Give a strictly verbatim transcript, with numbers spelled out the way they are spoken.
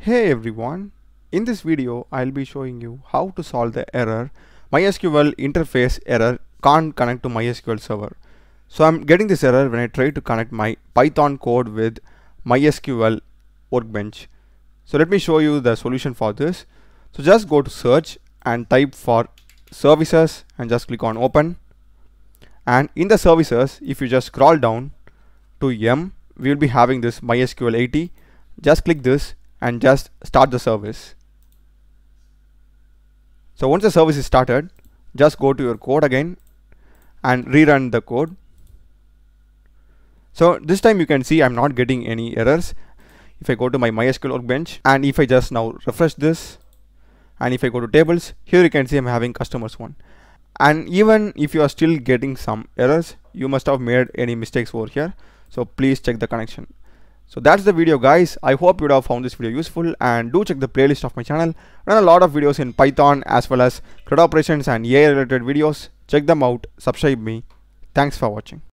Hey everyone, in this video I'll be showing you how to solve the error MySQL interface error can't connect to MySQL server. So I'm getting this error when I try to connect my Python code with MySQL workbench. So let me show you the solution for this. So just go to search and type for services and just click on open. And in the services, if you just scroll down to M, we will be having this MySQL eighty. Just click this and just start the service. So once the service is started, just go to your code again and rerun the code. So this time you can see I'm not getting any errors. If I go to my MySQL workbench and if I just now refresh this, and if I go to tables, here you can see I'm having customers one. And even if you are still getting some errors, you must have made any mistakes over here. So please check the connection. So that's the video, guys. I hope you would have found this video useful, and do check the playlist of my channel. I run a lot of videos in Python as well as CRUD operations and A I related videos. Check them out, subscribe me. Thanks for watching.